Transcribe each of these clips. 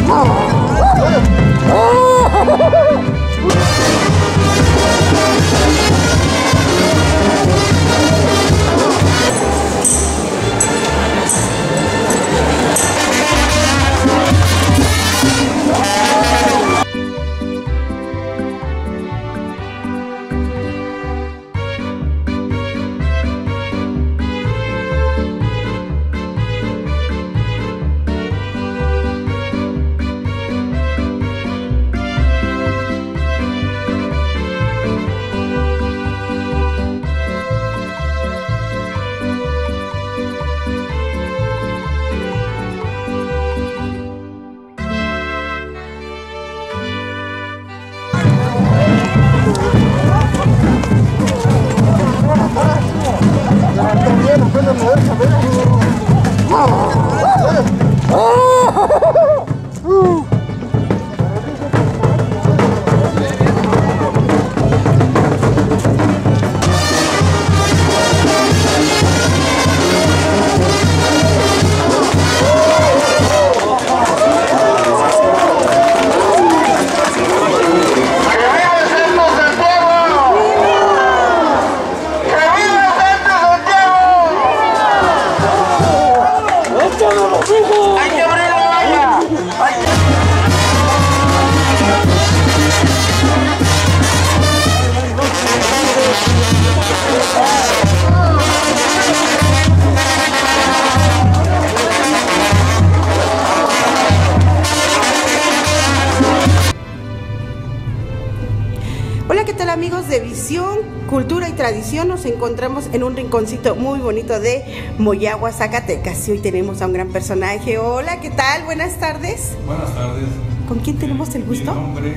Amigos de Visión, Cultura y Tradición, nos encontramos en un rinconcito muy bonito de Moyagua, Zacatecas, y hoy tenemos a un gran personaje. Hola, ¿qué tal? Buenas tardes. Buenas tardes. ¿Con quién tenemos el gusto? Mi nombre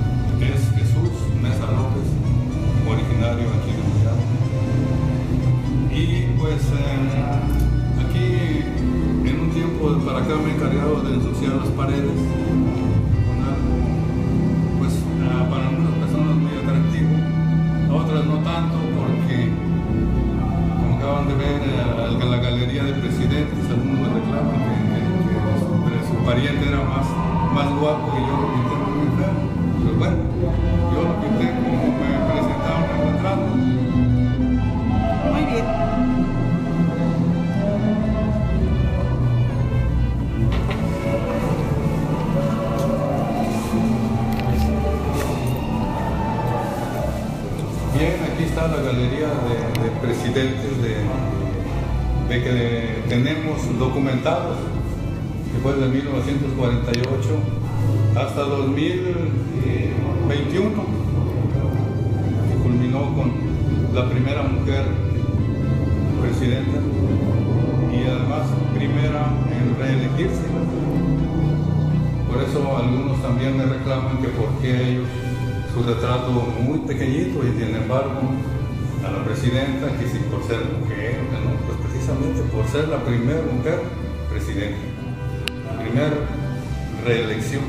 es Jesús Mesa López, originario aquí de Moyagua. Y pues aquí en un tiempo para acá me he encargado de ensuciar las paredes con algo, pues para algunas personas muy atractivo, a otras no tanto, porque como acaban de ver en la galería de presidentes, algunos me reclaman que su pariente era más guapo y yo lo pinté muy feo. Pero bueno, yo lo pinté como me presentaron en el retrato. Muy bien. Bien, aquí está la galería de presidentes de que tenemos documentados, que fue de 1948 hasta 2021, que culminó con la primera mujer presidenta y además primera en reelegirse. Por eso algunos también me reclaman que por qué ellos su retrato muy pequeñito y sin embargo a la presidenta que si por ser mujer, no, pues precisamente por ser la primera mujer presidenta, la primera reelección.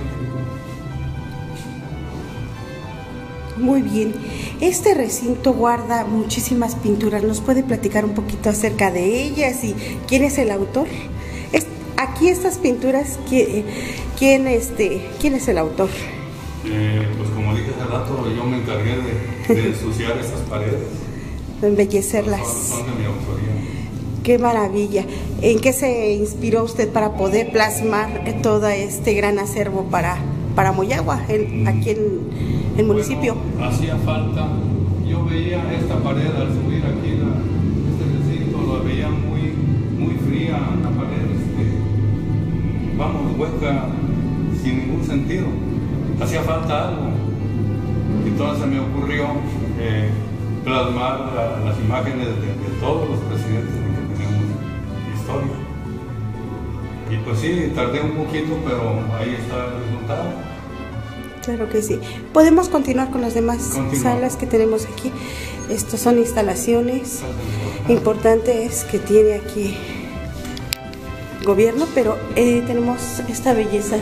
Muy bien, este recinto guarda muchísimas pinturas. ¿Nos puede platicar un poquito acerca de ellas y quién es el autor? Aquí estas pinturas, ¿quién es el autor? Pues como dije hace rato, yo me encargué de ensuciar estas paredes. De embellecerlas. Son de mi autoría. Qué maravilla. ¿En qué se inspiró usted para poder plasmar todo este gran acervo para Moyagua, aquí en el municipio? Bueno, hacía falta. Yo veía esta pared al subir aquí, este recinto, lo veía muy fría, la pared, vamos, hueca, sin ningún sentido. Hacía falta algo. Entonces me ocurrió plasmar las imágenes de todos los presidentes que tenemos historia. Y pues sí, tardé un poquito, pero ahí está el resultado. Claro que sí. Podemos continuar con las demás salas que tenemos aquí. Estas son instalaciones importantes que tiene aquí gobierno, pero tenemos esta belleza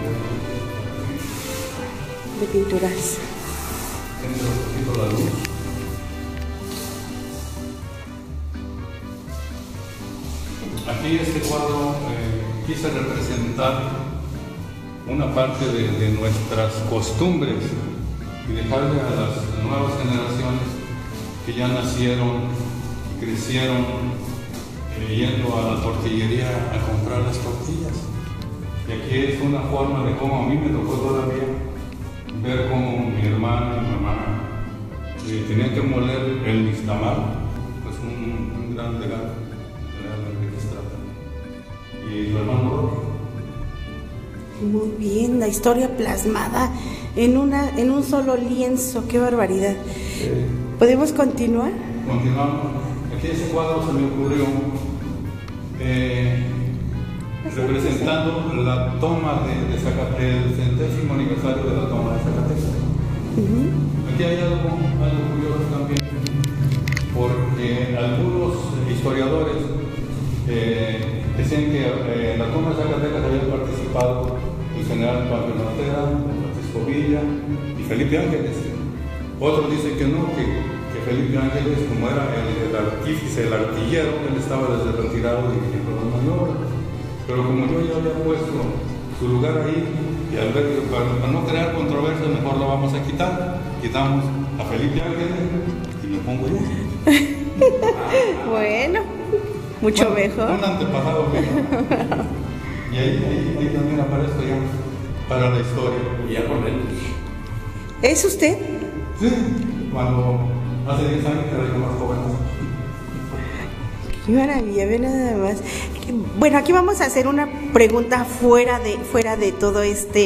de pinturas. Aquí este cuadro quise representar una parte de nuestras costumbres y dejarle a las nuevas generaciones que ya nacieron y crecieron yendo a la tortillería a comprar las tortillas. Y aquí es una forma de cómo a mí me tocó todavía ver cómo mi hermana y mi mamá tenían que moler el nixtamal, pues un gran legado realmente que se trata. Y su hermano Roque. Muy bien, la historia plasmada en un solo lienzo, qué barbaridad. ¿Podemos continuar? Continuamos. Aquí ese cuadro se me ocurrió representando la toma de Zacatecas, el 70º aniversario de la toma de Zacatecas. Aquí hay algo curioso también, porque algunos historiadores decían que en la toma de Zacatecas habían participado el general Pablo Ortega, Francisco Villa y Felipe Ángeles. Otros dicen que no, que Felipe Ángeles, como era el artífice, el artillero, él estaba desde retirado dirigiendo las maniobras. Pero como yo ya había puesto su lugar ahí, y al ver que para no crear controversia, mejor lo vamos a quitar. Quitamos a Felipe Ángeles y me pongo yo. Bueno, mucho mejor. Un antepasado mío. Y ahí también aparezco ya para la historia. Y ya con él. ¿Es usted? Sí, cuando hace 10 años era yo más joven. Qué maravilla, ve nada más. Bueno, aquí vamos a hacer una pregunta fuera de todo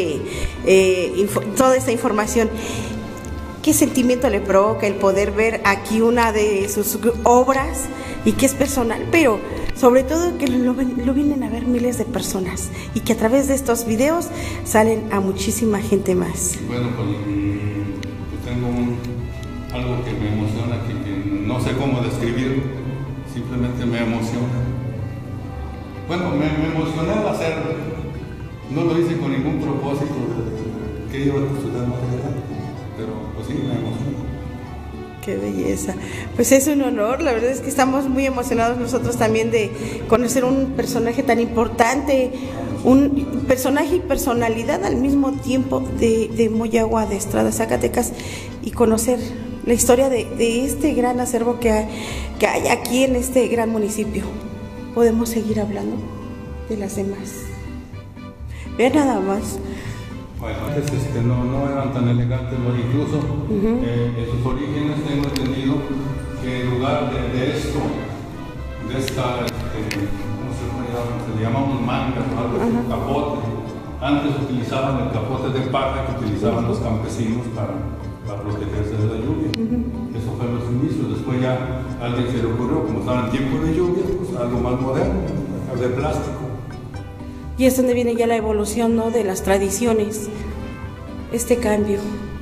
toda esta información. ¿Qué sentimiento le provoca el poder ver aquí una de sus obras y que es personal, pero sobre todo que lo vienen a ver miles de personas y que a través de estos videos salen a muchísima gente más? Bueno, pues tengo algo que me emociona, que no sé cómo describirlo, simplemente me emociona. Bueno, me emocioné al hacerlo, no lo hice con ningún propósito de que iba a estudiar material, pero pues sí, me emociona. Qué belleza. Pues es un honor, la verdad es que estamos muy emocionados nosotros también de conocer un personaje tan importante, un personaje y personalidad al mismo tiempo de Moyagua, de Estrada, Zacatecas, y conocer la historia de este gran acervo que hay aquí en este gran municipio. Podemos seguir hablando de las demás. Vean nada más. Bueno, antes no eran tan elegantes, ¿no? Incluso en sus orígenes tengo entendido que en lugar de esto, de esta, ¿cómo se le llamamos mangas o algo así, capote, antes utilizaban el capote de paja que utilizaban los campesinos para protegerse de la lluvia. Eso fue en los inicios. Después ya a alguien se le ocurrió, como estaba en tiempo de lluvia, pues algo más moderno, de plástico. Y es donde viene ya la evolución, ¿no?, de las tradiciones, este cambio.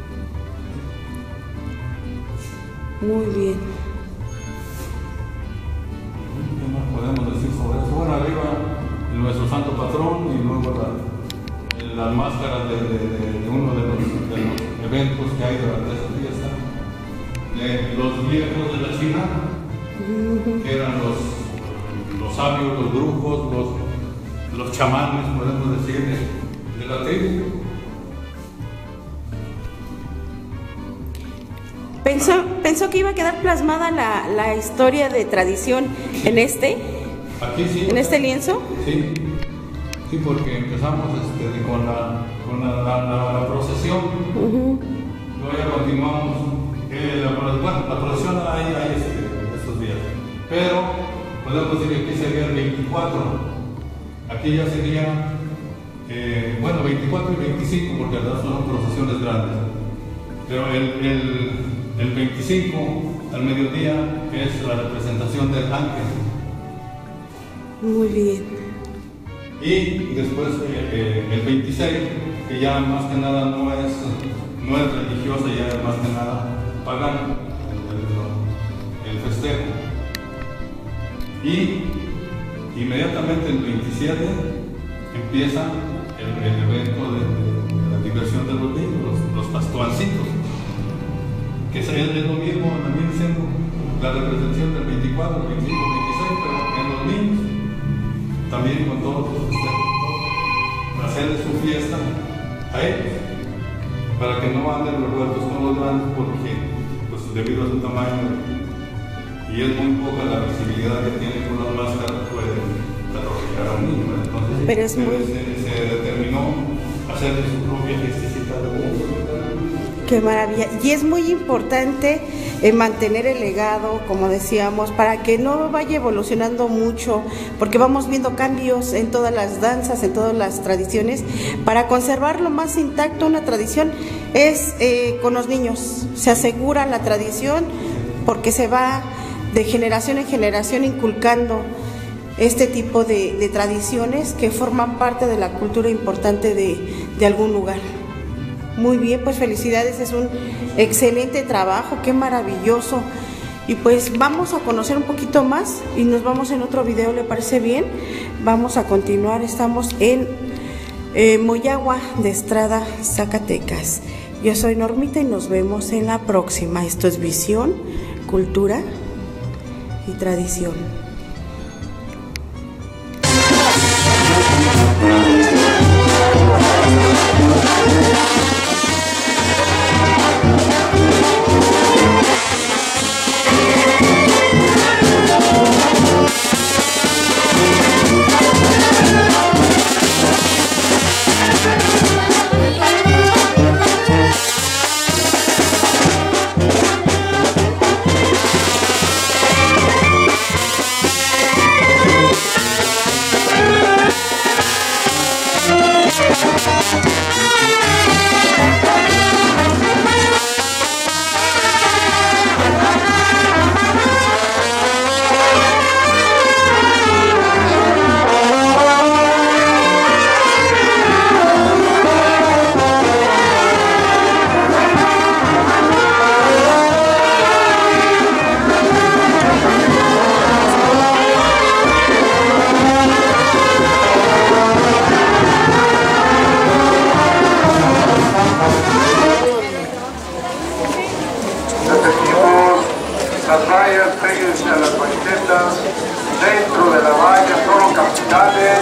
Muy bien. ¿Qué más podemos decir sobre eso? Bueno, arriba nuestro santo patrón y luego las máscaras de uno de los eventos que hay durante esa fiesta. Los viejos de la China, que eran los sabios, los brujos, los chamanes, podemos decir, de la tribu. ¿Pensó que iba a quedar plasmada la historia de tradición en Aquí sí. ¿En este lienzo? Sí, porque empezamos con la procesión. Luego ya continuamos. La procesión hay estos días. Pero podemos decir que aquí sería el 24. Aquí ya sería, 24 y 25, porque las son procesiones grandes. Pero el 25, al mediodía, es la representación del ángel. Muy bien. Y después el 26, que ya más que nada no es religiosa, ya es más que nada pagano, el festejo. Y inmediatamente el 27 empieza el evento de la diversión de los niños, los pastuancitos, que es lo mismo, también diciendo la representación del 24, el 25, el 26, pero en los niños, también con todos los festejos, hacerles su fiesta. ahí, para que no anden revueltos con los grandes, porque pues debido a su tamaño y es muy poca la visibilidad que tiene con las máscaras, pueden atrofiar a un niño. Entonces pero es muy... se determinó hacer su propia gestecita de voz. Qué maravilla. Y es muy importante mantener el legado, como decíamos, para que no vaya evolucionando mucho, porque vamos viendo cambios en todas las danzas, en todas las tradiciones. Para conservar lo más intacto una tradición es con los niños. Se asegura la tradición porque se va de generación en generación inculcando este tipo de tradiciones que forman parte de la cultura importante de algún lugar. Muy bien, pues felicidades, es un excelente trabajo, qué maravilloso. Y pues vamos a conocer un poquito más y nos vamos en otro video, ¿le parece bien? Vamos a continuar, estamos en Moyagua de Estrada, Zacatecas. Yo soy Normita y nos vemos en la próxima. Esto es Visión, Cultura y Tradición. Las vallas, péguense a las banquetas, dentro de la valla, solo capitales,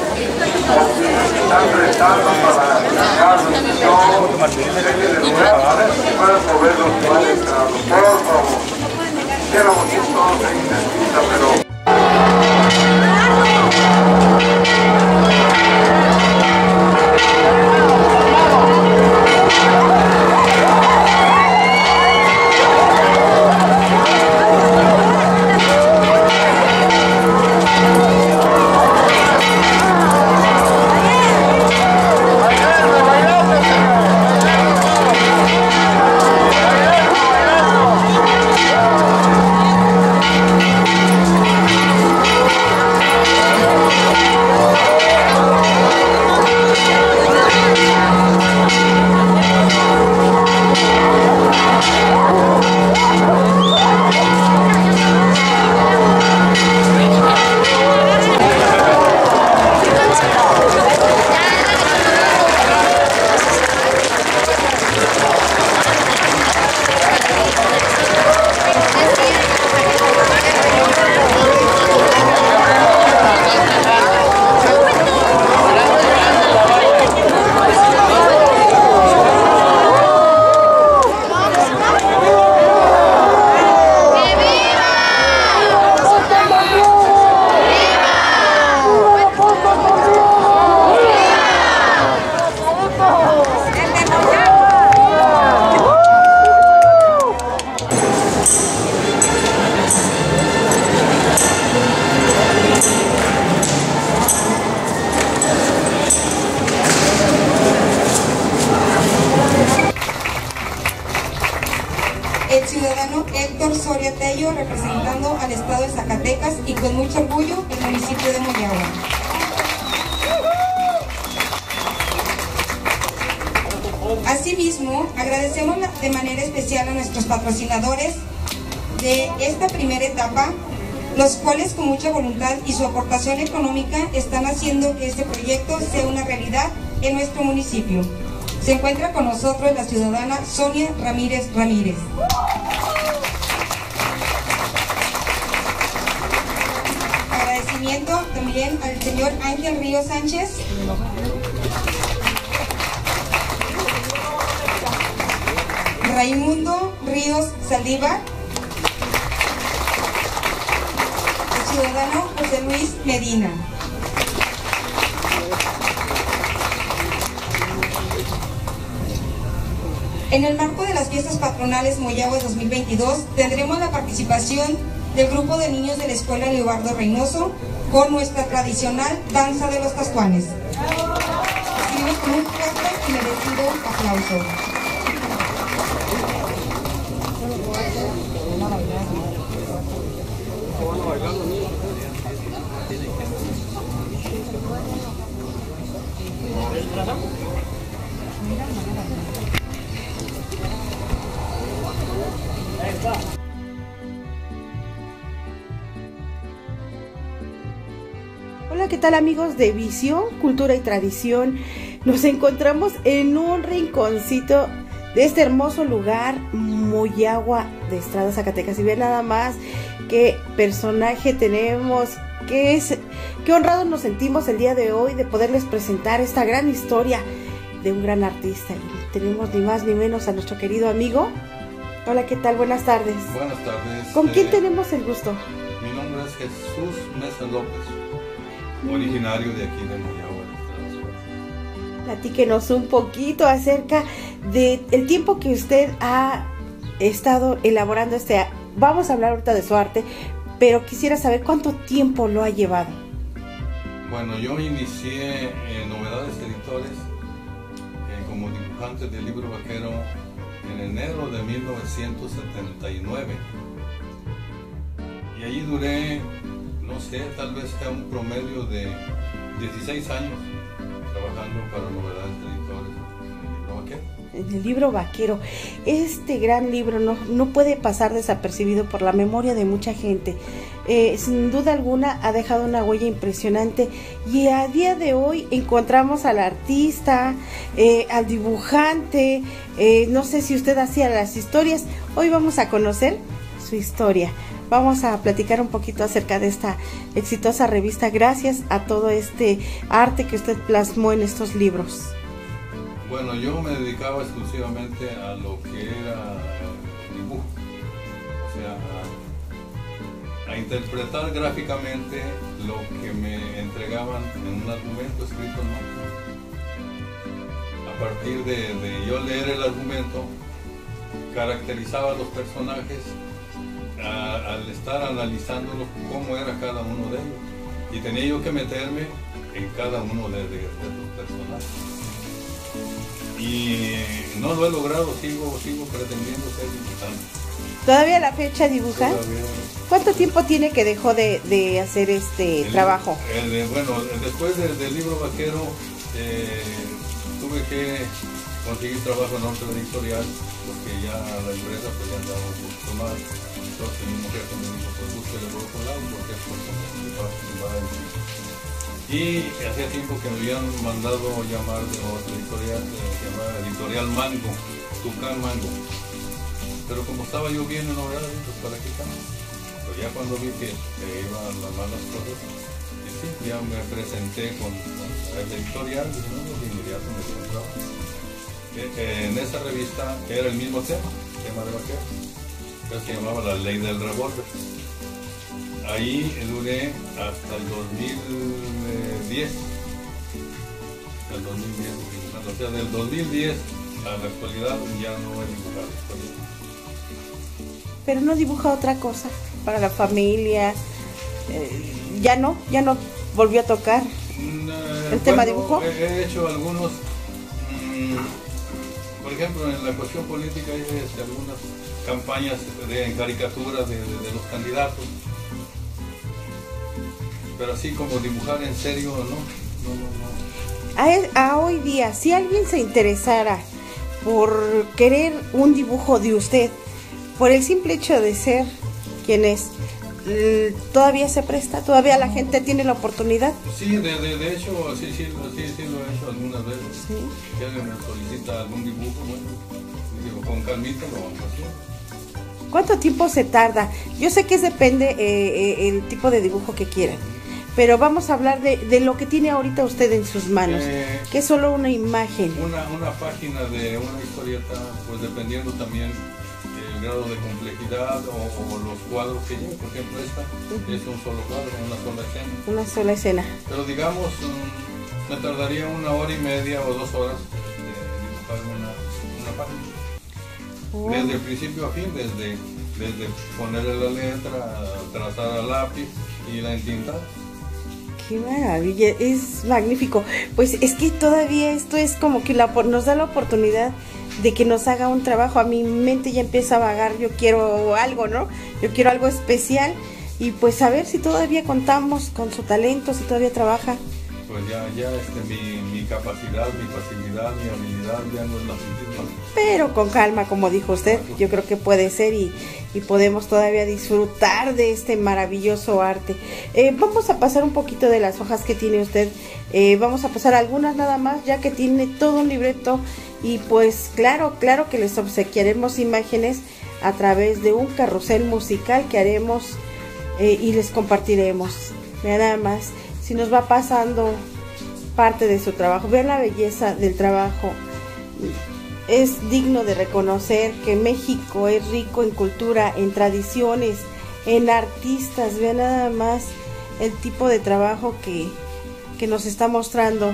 están restando para sacar la misión, de lugar, pueden mover los lugares, por favor. Quisiéramos ir todos en intentita, pero... El ciudadano Héctor Soria Tello, representando al estado de Zacatecas y con mucho orgullo el municipio de Moyagua. Asimismo, agradecemos de manera especial a nuestros patrocinadores de esta primera etapa, los cuales con mucha voluntad y su aportación económica están haciendo que este proyecto sea una realidad en nuestro municipio. Se encuentra con nosotros la ciudadana Sonia Ramírez Ramírez. Agradecimiento también al señor Ángel Río Sánchez. Raimundo Ríos Saldívar. El ciudadano José Luis Medina. En el marco de las fiestas patronales Moyahua 2022 tendremos la participación del grupo de niños de la Escuela Leobardo Reynoso con nuestra tradicional danza de los Tascuanes. Recibimos con un fuerte y merecido aplauso. Hola, ¿qué tal amigos de Visión, Cultura y Tradición? Nos encontramos en un rinconcito de este hermoso lugar, Moyahua de Estrada, Zacatecas. Y vean nada más qué personaje tenemos, qué honrados nos sentimos el día de hoy de poderles presentar esta gran historia de un gran artista. Y tenemos ni más ni menos a nuestro querido amigo. Hola, ¿qué tal? Buenas tardes. Buenas tardes. ¿Con quién tenemos el gusto? Mi nombre es Jesús Mesa López, originario de aquí de Moyahua de Estrada. Platíquenos un poquito acerca del tiempo que usted ha estado elaborando Vamos a hablar ahorita de su arte, pero quisiera saber cuánto tiempo lo ha llevado. Bueno, yo inicié en Novedades Editores como dibujante del libro vaquero en enero de 1979. Y allí duré, no sé, tal vez sea un promedio de 16 años trabajando para Novedades Editores en el libro vaquero. En el libro vaquero, este gran libro no puede pasar desapercibido por la memoria de mucha gente. Sin duda alguna ha dejado una huella impresionante y a día de hoy encontramos al artista, al dibujante, no sé si usted hacía las historias. Hoy vamos a conocer su historia. Vamos a platicar un poquito acerca de esta exitosa revista gracias a todo este arte que usted plasmó en estos libros. Bueno, yo me dedicaba exclusivamente a lo que era dibujo, o sea, a interpretar gráficamente lo que me entregaban en un argumento escrito, ¿no? A partir de yo leer el argumento, caracterizaba a los personajes al estar analizándolo cómo era cada uno de ellos, y tenía yo que meterme en cada uno de los personajes. Y no lo he logrado, sigo pretendiendo ser dibujante. ¿Todavía a la fecha dibuja? Todavía. ¿Cuánto tiempo tiene que dejó de hacer trabajo? Bueno, después del libro vaquero tuve que conseguir trabajo en otra editorial porque ya la empresa pues ya andaba un poquito mal. Entonces mi mujer me dijo, pues búsquele por otro lado porque es por y hacía tiempo que me habían mandado llamar de otra editorial, llamada Editorial Mango, Tucán Mango. Pero como estaba yo bien en Novedades, pues para qué cambio. Pero ya cuando vi que iban las malas cosas, y sí, ya me presenté con el editorial y de inmediato me dio un trabajo. En esa revista era el mismo tema de vaquero, que se llamaba La Ley del Revólver. Ahí duré hasta el 2010. O sea, del 2010 a la actualidad ya no he dibujado historia. Pero no dibuja otra cosa para la familia. Ya no volvió a tocar el tema dibujo. He hecho algunos, por ejemplo, en la cuestión política hay algunas campañas en caricaturas de los candidatos. Pero así como dibujar en serio, no. A hoy día, si alguien se interesara por querer un dibujo de usted, por el simple hecho de ser quien es, ¿todavía se presta? ¿Todavía la gente tiene la oportunidad? Sí, de hecho, sí lo he hecho algunas veces. ¿Sí? Si alguien me solicita algún dibujo, bueno, digo, con calmita lo vamos a hacer. ¿Cuánto tiempo se tarda? Yo sé que depende el tipo de dibujo que quieran. pero vamos a hablar de lo que tiene ahorita usted en sus manos, que es solo una imagen. Una página de una historieta, pues dependiendo también el grado de complejidad o los cuadros que lleve. Por ejemplo, esta es un solo cuadro, una sola escena. Una sola escena. Pero digamos, me tardaría 1 hora y media o 2 horas dibujar una página. Desde el principio a fin, desde ponerle la letra, trazar a lápiz y la entintar. Qué maravilla, es magnífico. Pues es que todavía esto es como que nos da la oportunidad de que nos haga un trabajo. A mi mente ya empieza a vagar, yo quiero algo, ¿no? Yo quiero algo especial y pues a ver si todavía contamos con su talento, si todavía trabaja. Pues ya mi capacidad, mi facilidad, mi habilidad ya no es la misma. Pero con calma, como dijo usted, yo creo que puede ser y podemos todavía disfrutar de este maravilloso arte. Vamos a pasar un poquito de las hojas que tiene usted. Vamos a pasar algunas nada más, ya que tiene todo un libreto. Y pues claro que les obsequiaremos imágenes a través de un carrusel musical que haremos y les compartiremos. Vean nada más, si nos va pasando parte de su trabajo. Vean la belleza del trabajo. Es digno de reconocer que México es rico en cultura, en tradiciones, en artistas. Vean nada más el tipo de trabajo que nos está mostrando.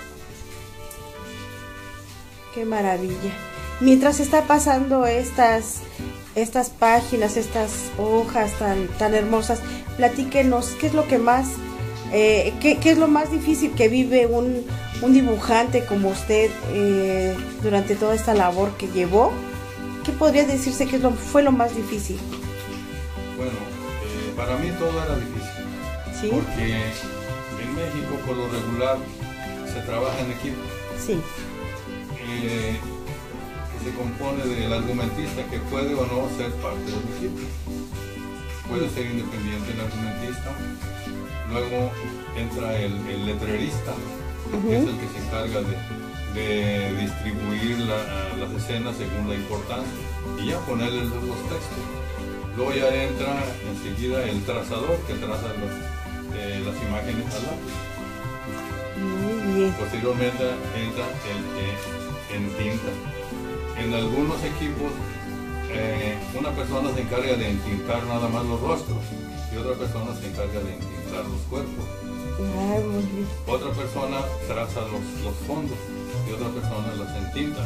Qué maravilla. Mientras está pasando estas páginas, estas hojas tan hermosas, platíquenos qué es lo que más, qué es lo más difícil que vive un dibujante como usted durante toda esta labor que llevó. ¿Qué podría decirse que fue lo más difícil? Bueno, para mí todo era difícil. ¿Sí? Porque en México por lo regular se trabaja en equipo. Sí. Que se compone del argumentista que puede o no ser parte del equipo. Puede ser independiente el argumentista. Luego entra el letrerista, que es el que se encarga de distribuir las escenas según la importancia y ya ponerle los textos. Luego ya entra enseguida el trazador que traza las imágenes al lápiz. Muy bien. Posteriormente entra el que entinta. En algunos equipos una persona se encarga de entintar nada más los rostros y otra persona se encarga de entintar los cuerpos. Ay, muy bien. Otra persona traza los fondos y otra persona los entinta.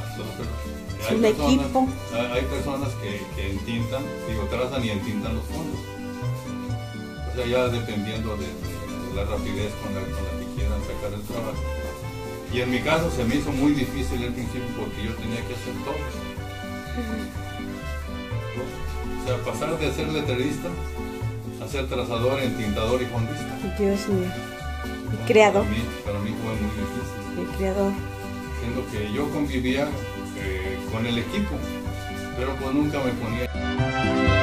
Hay personas que entintan, trazan y entintan los fondos. O sea, ya dependiendo de la rapidez con la que quieran sacar el trabajo. Y en mi caso se me hizo muy difícil al principio porque yo tenía que hacer todo. O sea, pasar de ser letrerista a ser trazador, entintador y fondista. Dios mío. El creador. Para mí fue muy difícil. El creador. Siendo que yo convivía con el equipo, pero pues nunca me ponía...